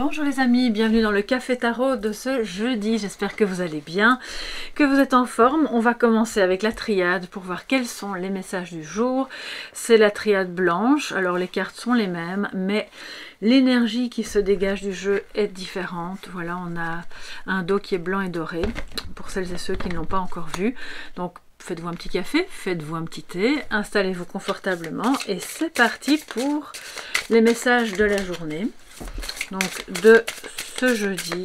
Bonjour les amis, bienvenue dans le Café Tarot de ce jeudi. J'espère que vous allez bien, que vous êtes en forme. On va commencer avec la triade pour voir quels sont les messages du jour. C'est la triade blanche, alors les cartes sont les mêmes, mais l'énergie qui se dégage du jeu est différente. Voilà, on a un dos qui est blanc et doré, pour celles et ceux qui ne l'ont pas encore vu. Donc faites-vous un petit café, faites-vous un petit thé, installez-vous confortablement et c'est parti pour les messages de la journée. Donc de ce jeudi,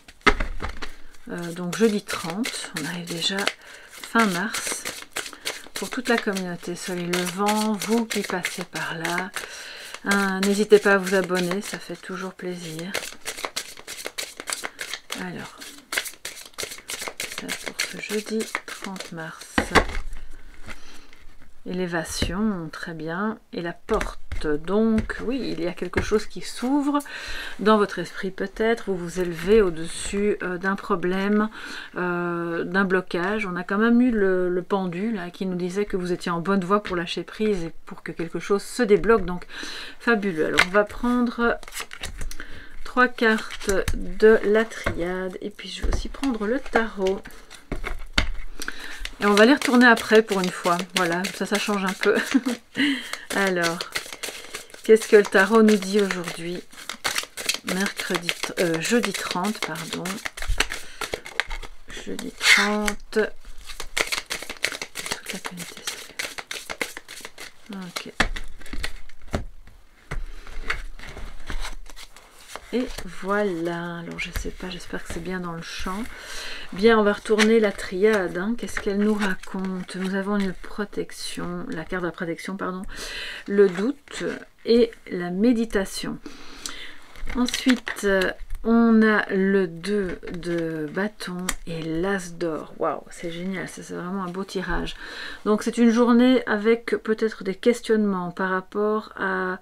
donc jeudi 30, on arrive déjà fin mars, pour toute la communauté Soleil Levant, vous qui passez par là, n'hésitez pas à vous abonner, ça fait toujours plaisir. Alors, ça pour ce jeudi 30 mars. Élévation, très bien, et la porte. Donc oui, il y a quelque chose qui s'ouvre dans votre esprit peut-être, vous vous élevez au-dessus d'un problème, d'un blocage. On a quand même eu le pendu là, qui nous disait que vous étiez en bonne voie pour lâcher prise et pour que quelque chose se débloque, donc fabuleux. Alors on va prendre 3 cartes de la triade et puis je vais aussi prendre le tarot. Et on va les retourner après pour une fois, voilà, ça change un peu. Alors, qu'est-ce que le tarot nous dit aujourd'hui? Jeudi 30, pardon. Jeudi 30. Toute la communauté. Ok. Et voilà, alors je sais pas, j'espère que c'est bien dans le champ. Bien, on va retourner la triade, hein. Qu'est-ce qu'elle nous raconte? Nous avons une protection, la carte de la protection, pardon, le doute et la méditation. Ensuite, on a le 2 de bâton et l'as d'or. Waouh, c'est génial, c'est vraiment un beau tirage. Donc c'est une journée avec peut-être des questionnements par rapport à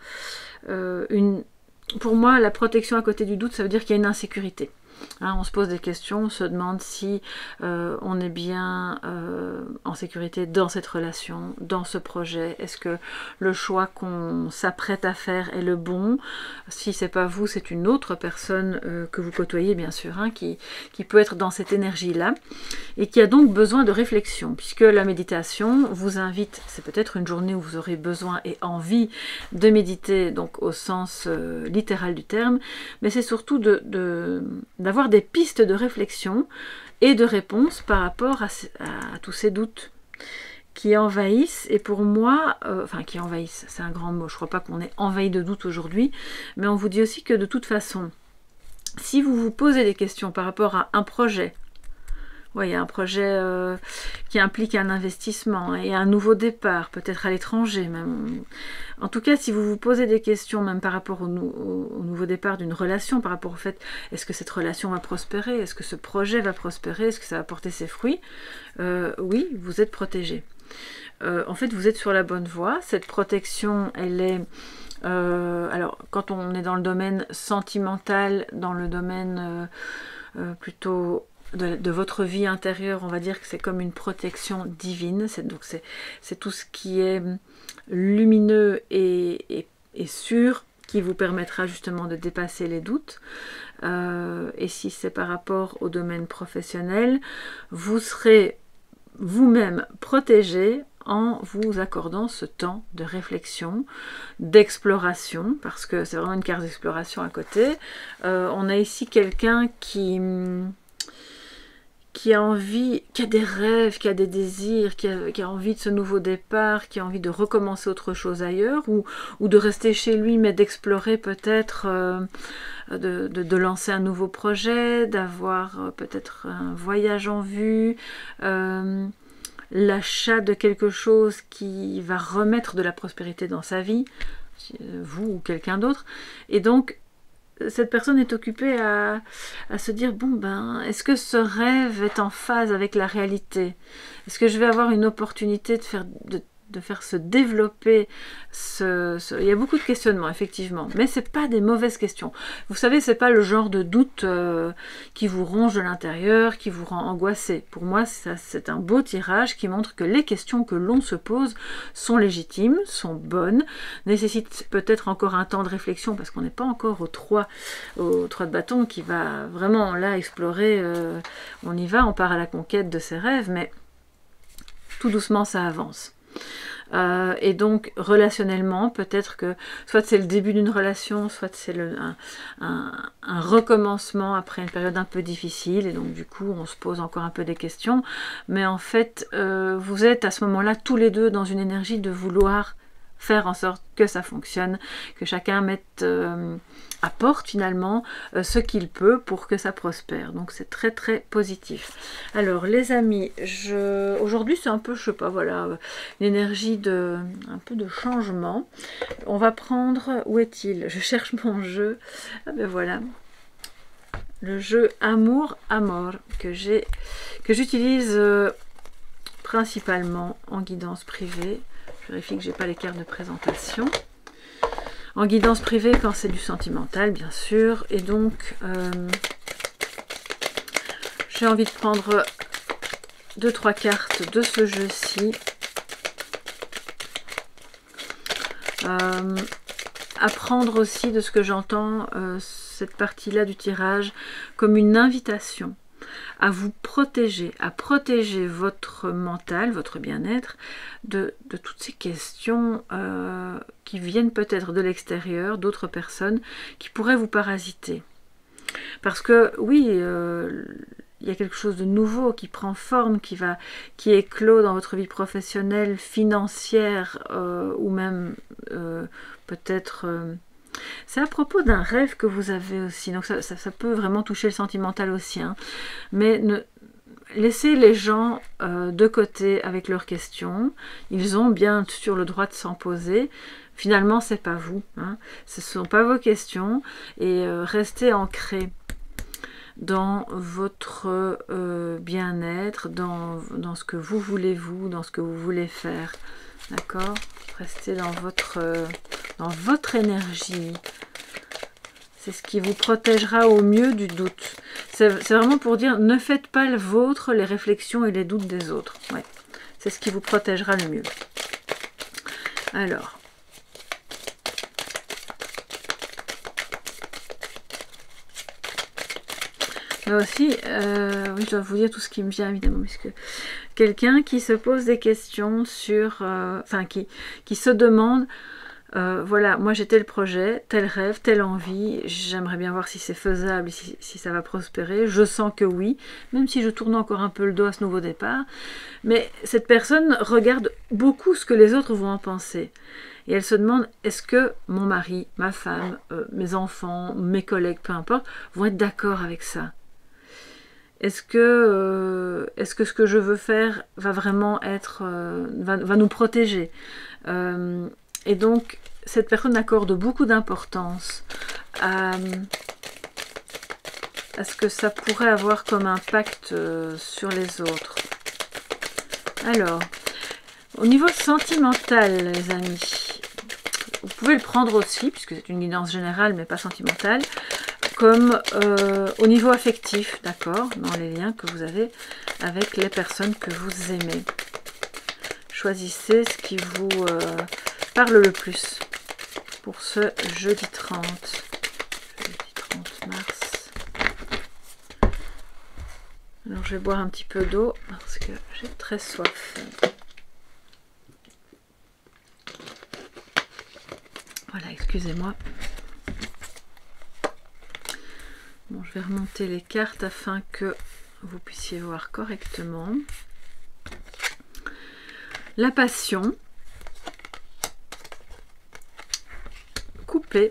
Pour moi, la protection à côté du doute, ça veut dire qu'il y a une insécurité. Hein, on se pose des questions, on se demande si on est bien en sécurité dans cette relation, dans ce projet. Est-ce que le choix qu'on s'apprête à faire est le bon? Si c'est pas vous, c'est une autre personne que vous côtoyez bien sûr, hein, qui peut être dans cette énergie-là et qui a donc besoin de réflexion, puisque la méditation vous invite, c'est peut-être une journée où vous aurez besoin et envie de méditer, donc au sens littéral du terme, mais c'est surtout d'avoir des pistes de réflexion et de réponse par rapport à tous ces doutes qui envahissent. Et pour moi, enfin qui envahissent, c'est un grand mot, je ne crois pas qu'on est envahi de doutes aujourd'hui, mais on vous dit aussi que de toute façon, si vous vous posez des questions par rapport à un projet, il y a un projet qui implique un investissement et un nouveau départ, peut-être à l'étranger même. En tout cas, si vous vous posez des questions, même par rapport au nouveau départ d'une relation, par rapport au fait, est-ce que cette relation va prospérer? Est-ce que ce projet va prospérer? Est-ce que ça va porter ses fruits? Oui, vous êtes protégé. En fait, vous êtes sur la bonne voie. Cette protection, elle est... alors, quand on est dans le domaine sentimental, dans le domaine plutôt... De votre vie intérieure, on va dire que c'est comme une protection divine, c'est tout ce qui est lumineux et sûr qui vous permettra justement de dépasser les doutes. Et si c'est par rapport au domaine professionnel, vous serez vous-même protégé en vous accordant ce temps de réflexion, d'exploration, parce que c'est vraiment une carte d'exploration à côté. On a ici quelqu'un qui a envie, qui a des rêves, qui a des désirs, qui a envie de ce nouveau départ, qui a envie de recommencer autre chose ailleurs, ou de rester chez lui, mais d'explorer peut-être, de lancer un nouveau projet, d'avoir peut-être un voyage en vue, l'achat de quelque chose qui va remettre de la prospérité dans sa vie, vous ou quelqu'un d'autre, et donc cette personne est occupée à se dire, bon ben, est-ce que ce rêve est en phase avec la réalité? Est-ce que je vais avoir une opportunité de faire se développer il y a beaucoup de questionnements, effectivement, mais c'est pas des mauvaises questions. Vous savez, c'est pas le genre de doute qui vous ronge de l'intérieur, qui vous rend angoissé. Pour moi, c'est un beau tirage qui montre que les questions que l'on se pose sont légitimes, sont bonnes, nécessitent peut-être encore un temps de réflexion, parce qu'on n'est pas encore au 3 de bâton qui va vraiment, là, explorer, on y va, on part à la conquête de ses rêves, mais tout doucement, ça avance. Et donc relationnellement, peut-être que soit c'est le début d'une relation, soit c'est un recommencement après une période un peu difficile, et donc du coup on se pose encore un peu des questions, mais en fait vous êtes à ce moment-là tous les deux dans une énergie de vouloir faire en sorte que ça fonctionne, que chacun apporte finalement ce qu'il peut pour que ça prospère. Donc c'est très très positif. Alors les amis, aujourd'hui c'est un peu, je sais pas, voilà, une énergie un peu de changement. On va prendre, où est-il? Je cherche mon jeu. Ah ben voilà. Le jeu Amour Amor que j'utilise principalement en guidance privée. Je vérifie que j'ai pas les cartes de présentation. En guidance privée quand c'est du sentimental, bien sûr. Et donc, j'ai envie de prendre 2-3 cartes de ce jeu-ci. Apprendre aussi, de ce que j'entends, cette partie-là du tirage comme une invitation à vous protéger, à protéger votre mental, votre bien-être de toutes ces questions qui viennent peut-être de l'extérieur, d'autres personnes qui pourraient vous parasiter. Parce que oui, il y a quelque chose de nouveau qui prend forme, qui éclot dans votre vie professionnelle, financière, ou même peut-être... c'est à propos d'un rêve que vous avez aussi, donc ça peut vraiment toucher le sentimental aussi, hein. Mais laissez les gens de côté avec leurs questions, ils ont bien sûr le droit de s'en poser. Finalement, c'est pas vous, hein. Ce ne sont pas vos questions, et restez ancrés dans votre bien-être, dans ce que vous voulez, dans ce que vous voulez faire, d'accord? Restez dans votre énergie. C'est ce qui vous protégera au mieux du doute. C'est vraiment pour dire, ne faites pas le vôtre, les réflexions et les doutes des autres. Ouais. C'est ce qui vous protégera le mieux. Alors. Là aussi, oui, je dois vous dire tout ce qui me vient, évidemment, puisque quelqu'un qui se pose des questions sur... enfin, qui se demande... voilà, moi j'ai tel projet, tel rêve, telle envie, j'aimerais bien voir si c'est faisable, si ça va prospérer, je sens que oui, même si je tourne encore un peu le dos à ce nouveau départ, mais cette personne regarde beaucoup ce que les autres vont en penser, et elle se demande, est-ce que mon mari, ma femme, mes enfants, mes collègues, peu importe, vont être d'accord avec ça? Est-ce que ce que je veux faire va vraiment être, va nous protéger? Et donc, cette personne accorde beaucoup d'importance à ce que ça pourrait avoir comme impact sur les autres. Alors, au niveau sentimental, les amis, vous pouvez le prendre aussi, puisque c'est une guidance générale, mais pas sentimentale, comme au niveau affectif, d'accord, dans les liens que vous avez avec les personnes que vous aimez. Choisissez ce qui vous... parle le plus pour ce jeudi 30 mars. Alors je vais boire un petit peu d'eau parce que j'ai très soif. Voilà, excusez-moi. Bon, je vais remonter les cartes afin que vous puissiez voir correctement. La passion. Coupé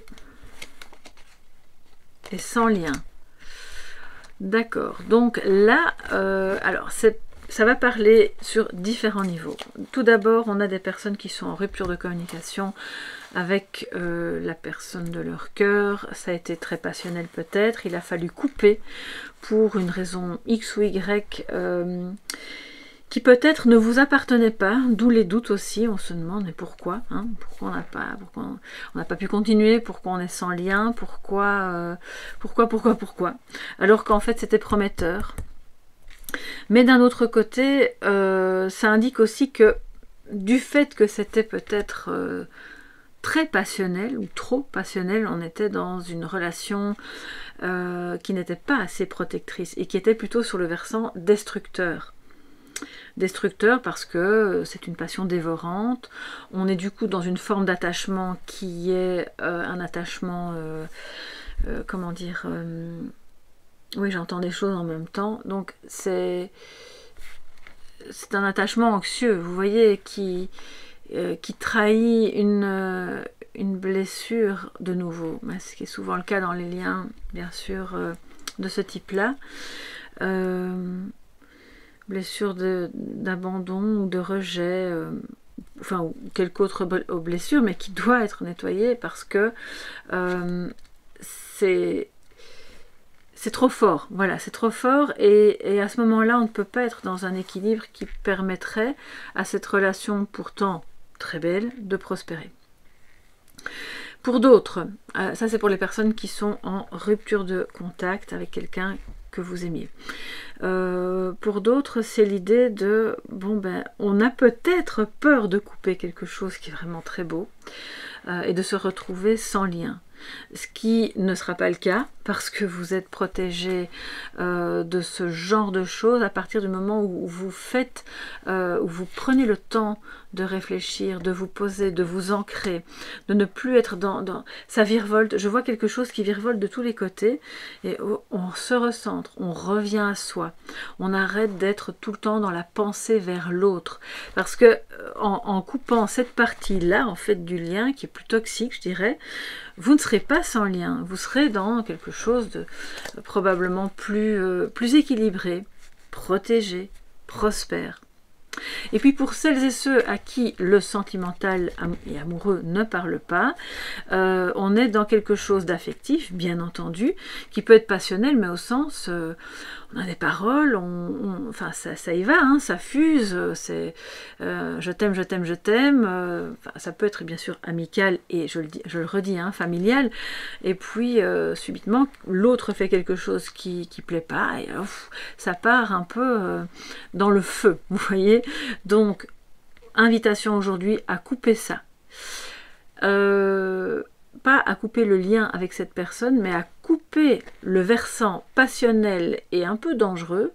et sans lien. D'accord, donc là, alors ça va parler sur différents niveaux. Tout d'abord, on a des personnes qui sont en rupture de communication avec la personne de leur cœur. Ça a été très passionnel peut-être. Il a fallu couper pour une raison X ou Y qui peut-être ne vous appartenait pas, d'où les doutes aussi, on se demande mais pourquoi, hein, pourquoi on n'a pas pu continuer, pourquoi on est sans lien, pourquoi, alors qu'en fait c'était prometteur. Mais d'un autre côté, ça indique aussi que du fait que c'était peut-être très passionnel ou trop passionnel, on était dans une relation qui n'était pas assez protectrice et qui était plutôt sur le versant destructeur. Destructeur parce que c'est une passion dévorante, on est du coup dans une forme d'attachement qui est un attachement, comment dire, oui j'entends des choses en même temps, donc c'est un attachement anxieux, vous voyez, qui trahit une blessure de nouveau, ce qui est souvent le cas dans les liens, bien sûr, de ce type-là. Blessure d'abandon ou de rejet, enfin, ou quelque autre blessure, mais qui doit être nettoyée parce que c'est trop fort, voilà, c'est trop fort, et à ce moment-là, on ne peut pas être dans un équilibre qui permettrait à cette relation pourtant très belle de prospérer. Pour d'autres, ça c'est pour les personnes qui sont en rupture de contact avec quelqu'un que vous aimiez. Pour d'autres, c'est l'idée de, bon ben, on a peut-être peur de couper quelque chose qui est vraiment très beau et de se retrouver sans lien. Ce qui ne sera pas le cas parce que vous êtes protégé de ce genre de choses à partir du moment où vous faites, où vous prenez le temps de réfléchir, de vous poser, de vous ancrer, de ne plus être dans ça virevolte. Je vois quelque chose qui virevolte de tous les côtés et on se recentre, on revient à soi, on arrête d'être tout le temps dans la pensée vers l'autre, parce que en coupant cette partie-là en fait du lien qui est plus toxique, je dirais, vous ne serez pas sans lien, vous serez dans quelque chose de probablement plus équilibré, protégé, prospère. Et puis pour celles et ceux à qui le sentimental et amoureux ne parle pas, on est dans quelque chose d'affectif, bien entendu, qui peut être passionnel, mais au sens, on a des paroles, enfin ça y va, hein, ça fuse, c'est je t'aime, je t'aime, je t'aime, enfin, ça peut être bien sûr amical et je le redis, hein, familial, et puis subitement l'autre fait quelque chose qui plaît pas, et ça part un peu dans le feu, vous voyez. Donc, invitation aujourd'hui à couper ça. Pas à couper le lien avec cette personne, mais à couper le versant passionnel et un peu dangereux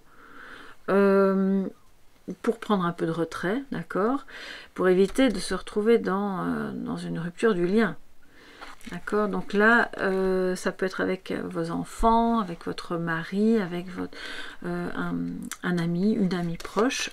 pour prendre un peu de retrait, d'accord, pour éviter de se retrouver dans une rupture du lien. D'accord, donc là, ça peut être avec vos enfants, avec votre mari, avec un ami, une amie proche.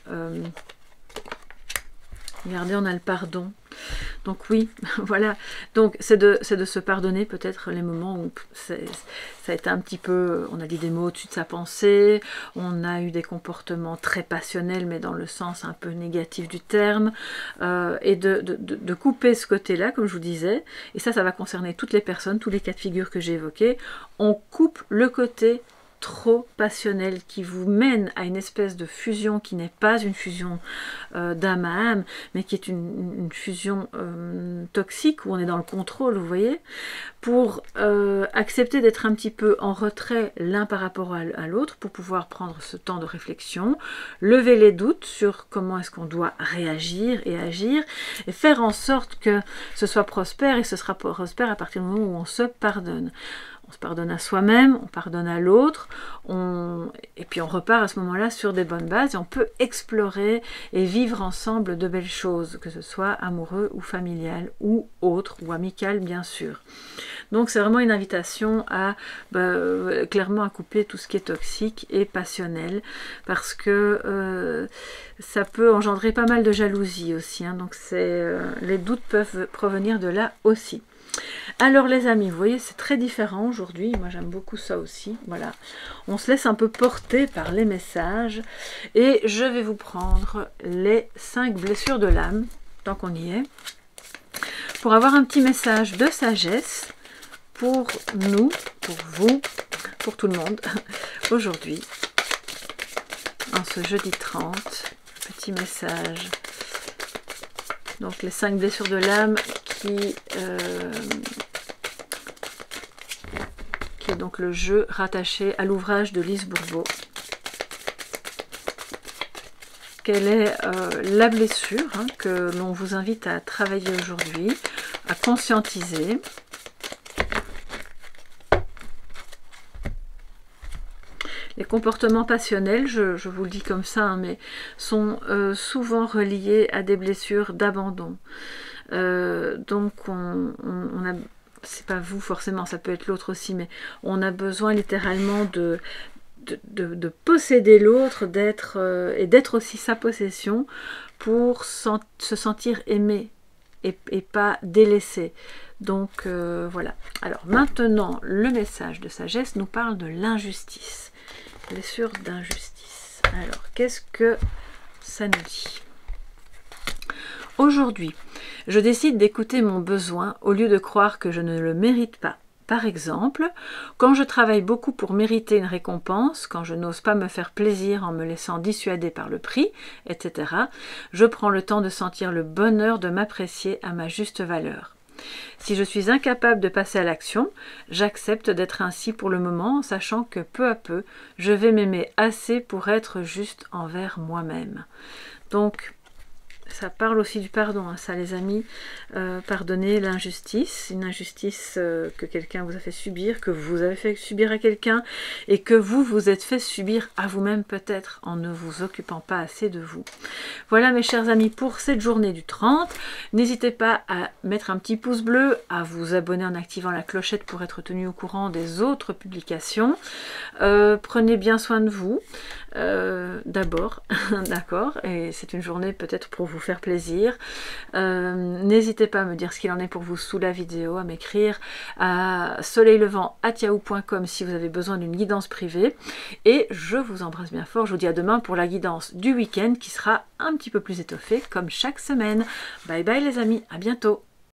Regardez, on a le pardon. Donc oui, voilà. Donc c'est de se pardonner peut-être les moments où ça a été un petit peu, on a dit des mots au-dessus de sa pensée, on a eu des comportements très passionnels, mais dans le sens un peu négatif du terme, et de couper ce côté-là, comme je vous disais, et ça va concerner toutes les personnes, tous les cas de figure que j'ai évoqués. On coupe le côté trop passionnel qui vous mène à une espèce de fusion qui n'est pas une fusion d'âme à âme, mais qui est une fusion toxique où on est dans le contrôle, vous voyez, pour accepter d'être un petit peu en retrait l'un par rapport à l'autre, pour pouvoir prendre ce temps de réflexion, lever les doutes sur comment est-ce qu'on doit réagir et agir, et faire en sorte que ce soit prospère, et ce sera prospère à partir du moment où on se pardonne. On se pardonne à soi-même, on pardonne à l'autre, et puis on repart à ce moment-là sur des bonnes bases, et on peut explorer et vivre ensemble de belles choses, que ce soit amoureux ou familial, ou autre, ou amical bien sûr. Donc c'est vraiment une invitation à clairement à couper tout ce qui est toxique et passionnel, parce que ça peut engendrer pas mal de jalousie aussi, hein, donc les doutes peuvent provenir de là aussi. Alors les amis, vous voyez, c'est très différent aujourd'hui, moi j'aime beaucoup ça aussi, voilà, on se laisse un peu porter par les messages, et je vais vous prendre les 5 blessures de l'âme, tant qu'on y est, pour avoir un petit message de sagesse pour nous, pour vous, pour tout le monde, aujourd'hui, en ce jeudi 30, petit message. Donc les 5 blessures de l'âme qui est donc le jeu rattaché à l'ouvrage de Lise Bourbeau. Quelle est la blessure que l'on vous invite à travailler aujourd'hui, à conscientiser? Les comportements passionnels, je vous le dis comme ça, mais sont souvent reliés à des blessures d'abandon. Donc on a, c'est pas vous forcément, ça peut être l'autre aussi, mais on a besoin littéralement de posséder l'autre, et d'être aussi sa possession pour se sentir aimé et pas délaissé. Donc voilà. Alors maintenant, le message de sagesse nous parle de l'injustice. Blessure d'injustice. Alors, qu'est-ce que ça nous dit? Aujourd'hui, je décide d'écouter mon besoin au lieu de croire que je ne le mérite pas. Par exemple, quand je travaille beaucoup pour mériter une récompense, quand je n'ose pas me faire plaisir en me laissant dissuader par le prix, etc., je prends le temps de sentir le bonheur de m'apprécier à ma juste valeur. Si je suis incapable de passer à l'action, j'accepte d'être ainsi pour le moment en sachant que peu à peu, je vais m'aimer assez pour être juste envers moi-même. Donc, ça parle aussi du pardon, ça les amis, pardonner l'injustice, une injustice que quelqu'un vous a fait subir, que vous avez fait subir à quelqu'un et que vous vous êtes fait subir à vous-même peut-être en ne vous occupant pas assez de vous. Voilà mes chers amis pour cette journée du 30. N'hésitez pas à mettre un petit pouce bleu, à vous abonner en activant la clochette pour être tenu au courant des autres publications. Prenez bien soin de vous. D'abord, d'accord, et c'est une journée peut-être pour vous faire plaisir. N'hésitez pas à me dire ce qu'il en est pour vous sous la vidéo, à m'écrire à soleillevent@yahoo.com si vous avez besoin d'une guidance privée, et je vous embrasse bien fort. Je vous dis à demain pour la guidance du week-end qui sera un petit peu plus étoffée comme chaque semaine. Bye bye les amis, à bientôt.